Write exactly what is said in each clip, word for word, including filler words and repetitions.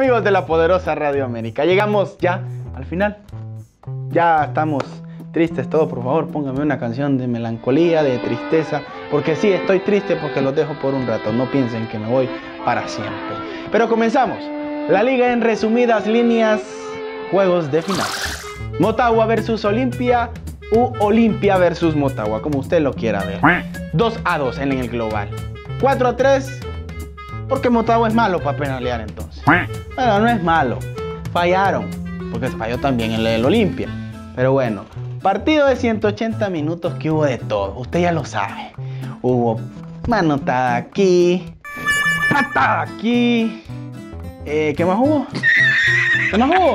amigos de la poderosa Radio América, llegamos ya al final. Ya estamos tristes todos. Por favor, póngame una canción de melancolía, de tristeza, porque sí, estoy triste porque los dejo por un rato. No piensen que me voy para siempre. Pero comenzamos. La liga en resumidas líneas, juegos de final. Motagua versus Olimpia u Olimpia versus Motagua, como usted lo quiera ver. dos a dos en el global. cuatro a tres, porque Motagua es malo para penalear entonces. Bueno, no es malo. Fallaron, porque falló también el del Olimpia. Pero bueno, partido de ciento ochenta minutos que hubo de todo. Usted ya lo sabe. Hubo manotada aquí, patada aquí. Eh, ¿Qué más hubo? ¿Qué más hubo?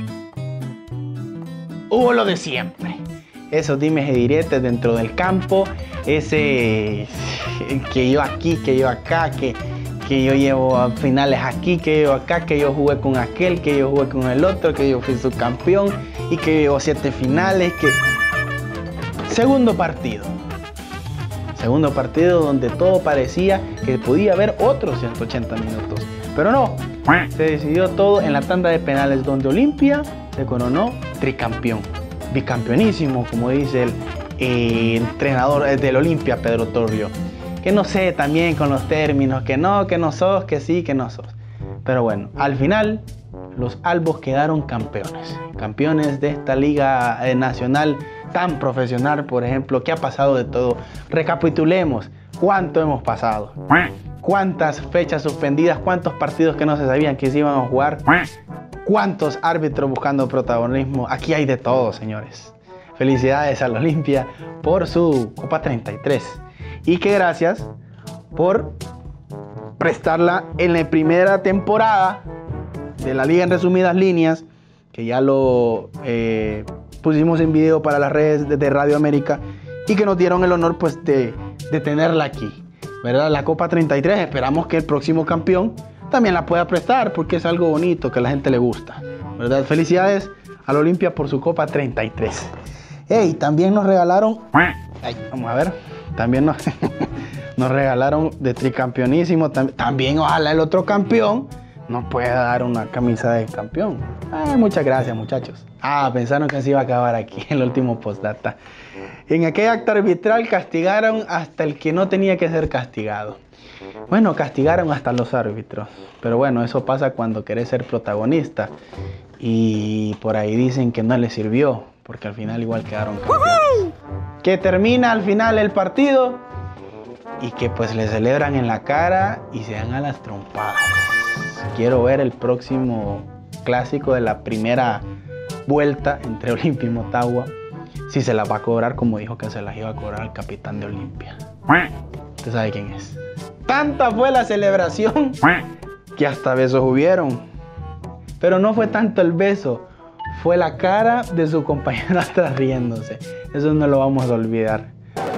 Hubo lo de siempre. Esos dimes y diretes dentro del campo. Ese que yo aquí, que yo acá, que, que yo llevo a finales aquí, que yo acá, que yo jugué con aquel, que yo jugué con el otro, que yo fui subcampeón y que llevo siete finales. Que... Segundo partido. Segundo partido donde todo parecía que podía haber otros ciento ochenta minutos. Pero no, se decidió todo en la tanda de penales donde Olimpia se coronó tricampeón. Bicampeonísimo, como dice el eh, entrenador del Olimpia, Pedro Torrio. Que no sé también con los términos, que no, que no sos, que sí, que no sos. Pero bueno, al final los albos quedaron campeones. Campeones de esta liga eh, nacional tan profesional, por ejemplo, que ha pasado de todo. Recapitulemos cuánto hemos pasado. Cuántas fechas suspendidas, cuántos partidos que no se sabían que se iban a jugar. Cuántos árbitros buscando protagonismo. Aquí hay de todo, señores. Felicidades al Olimpia por su Copa treinta y tres. Y que gracias por prestarla en la primera temporada de la liga en resumidas líneas, que ya lo eh, pusimos en video para las redes de, de Radio América, y que nos dieron el honor pues de, de tenerla aquí, ¿verdad? La Copa treinta y tres, esperamos que el próximo campeón también la pueda prestar, porque es algo bonito que a la gente le gusta, ¿verdad? Felicidades al Olimpia por su Copa treinta y tres. Hey, también nos regalaron, ay, vamos a ver, también nos, nos regalaron de tricampeonísimo. Tam, también ojalá el otro campeón nos pueda dar una camisa de campeón. Ay, muchas gracias, muchachos. Ah, pensaron que se iba a acabar aquí el último postdata. En aquel acto arbitral castigaron hasta el que no tenía que ser castigado. Bueno, castigaron hasta los árbitros. Pero bueno, eso pasa cuando querés ser protagonista. Y por ahí dicen que no les sirvió, porque al final igual quedaron campeones. Que termina al final el partido y que pues le celebran en la cara y se dan a las trompadas. Quiero ver el próximo clásico de la primera vuelta entre Olimpia y Motagua, si se las va a cobrar como dijo que se las iba a cobrar al capitán de Olimpia. Usted sabe quién es. Tanta fue la celebración que hasta besos hubieron. Pero no fue tanto el beso, fue la cara de su compañero atrás riéndose. Eso no lo vamos a olvidar.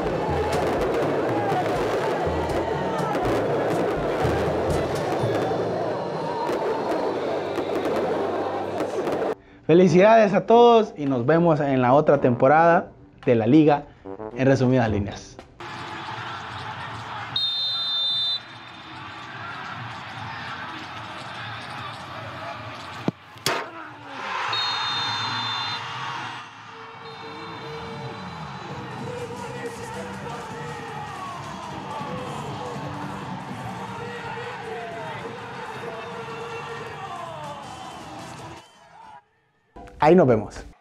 Felicidades a todos y nos vemos en la otra temporada de la liga en resumidas líneas. Ahí nos vemos.